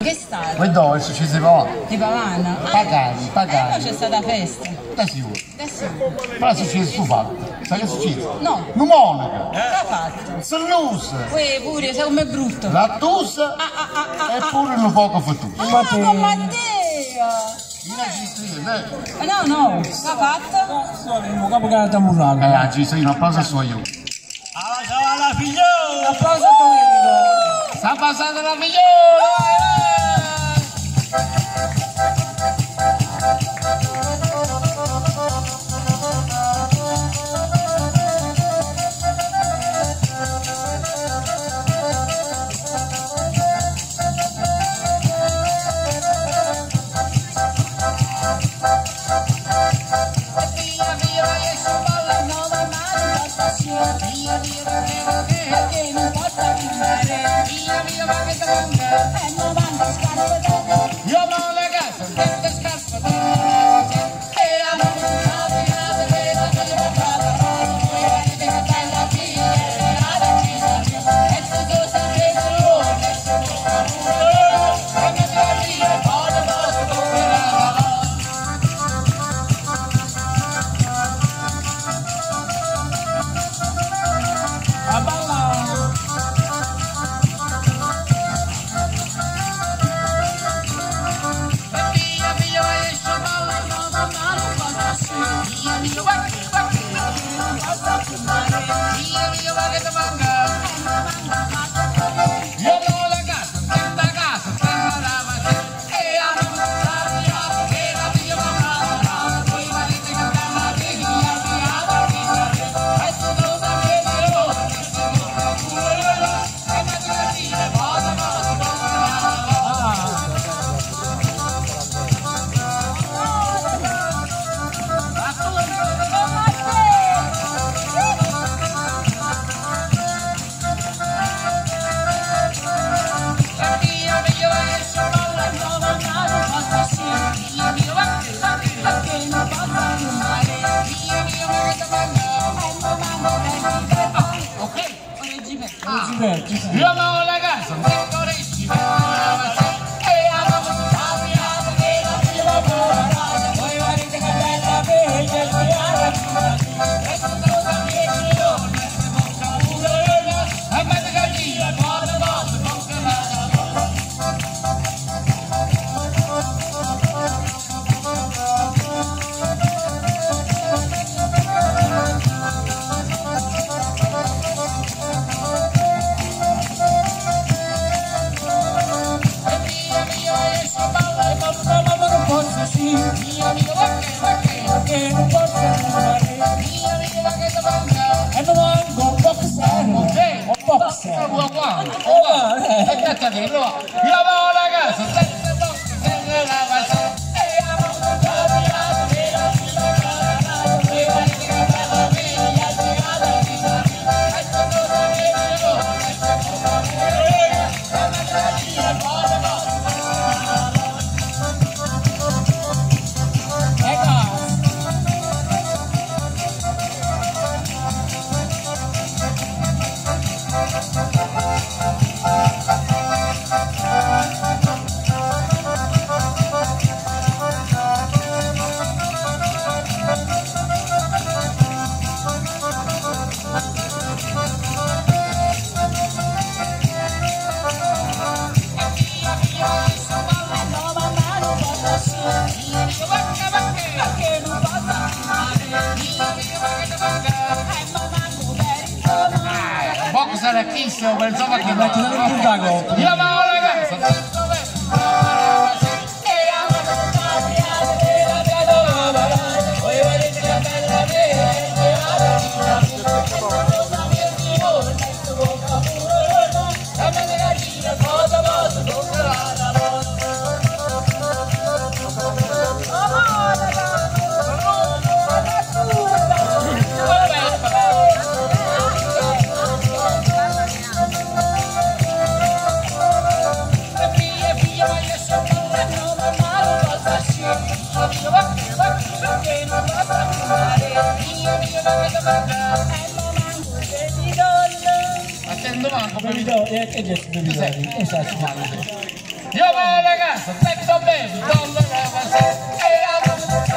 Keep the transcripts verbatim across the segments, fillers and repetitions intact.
che state? Poi dove ci si va? Di Pavana? Pagani, Eh, pagani. poi c'è stata festa. Da sicuro. Adesso Però se ci su fatto. Sai che succede? no. Non monaca. Che ha fatto? Sallusa. Poi pure, sai com'è brutto? Lattusa Ah, ah, ah, ah, e pure un poco fottuto. ah, con Matteo! Eh, no, no, che ha fatto? Il capo che ha murato. Eh, oggi sei un applauso a suo io. Alla ciao figliola! Applauso a Domenico! Sta passando la figliola! Io amo la casa, ancora ci e amo voi guardate che bella bella io amo la casa, boxer chi stiamo pensando che metti nel puntago io amo la casa attendo manco per video e che gesto di video io ragazza, detto bene, non me la va se e amo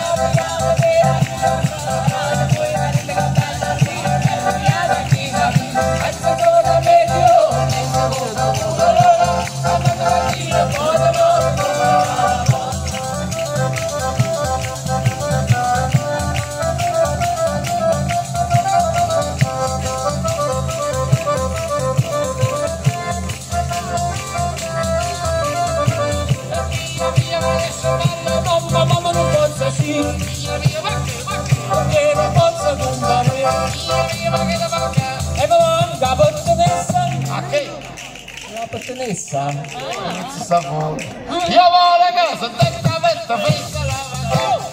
Pertenessa? Io voglio la casa, tetta, vetta, festa, lava,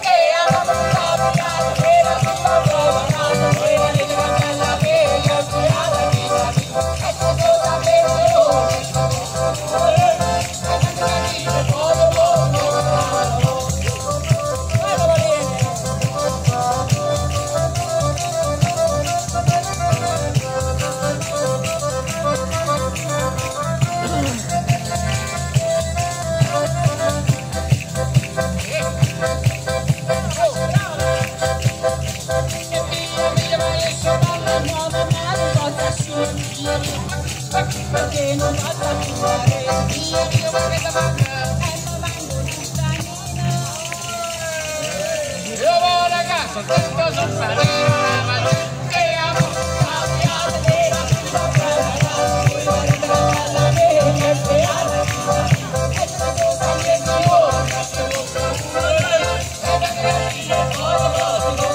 perché non basta fumare, io dico perché da manca, e non manco di stanina. Io voglio la casa, tutta sul farina, che amo, cambiate di la vita, voi volete la mia, che piano, e se tu stai in giro, lascio lo scapolo, e da che io voglio, voglio,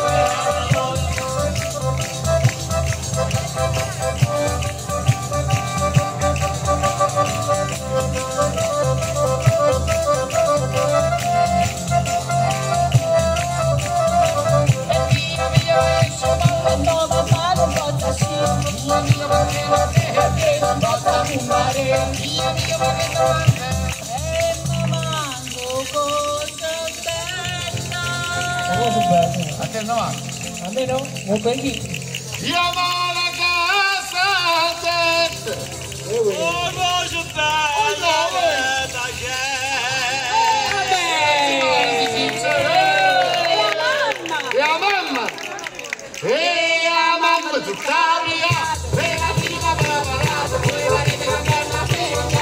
a te no, A me no? Non prendi? io voglio la casa, Oh, no, je e a mamma, e a mamma tutta via, per la prima preparata, poi la rete con la figlia,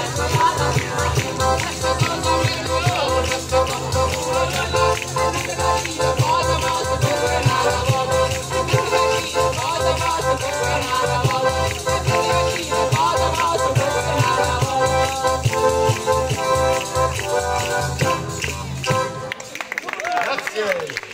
grazie.